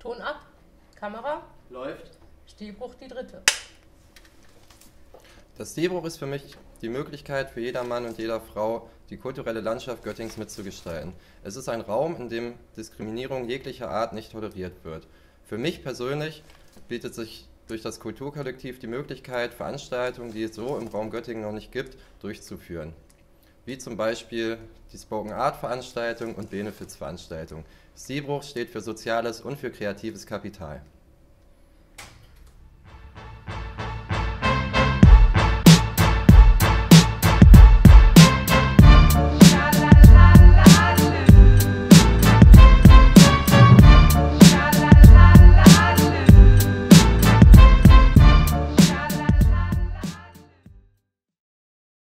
Ton ab, Kamera, Läuft. Stehbruch die dritte. Das Stehbruch ist für mich die Möglichkeit für jeder Mann und jeder Frau, die kulturelle Landschaft Göttingens mitzugestalten. Es ist ein Raum, in dem Diskriminierung jeglicher Art nicht toleriert wird. Für mich persönlich bietet sich durch das Kulturkollektiv die Möglichkeit, Veranstaltungen, die es so im Raum Göttingen noch nicht gibt, durchzuführen. Wie zum Beispiel die Spoken-Art-Veranstaltung und Benefits-Veranstaltung. Stehbruch steht für Soziales und für kreatives Kapital.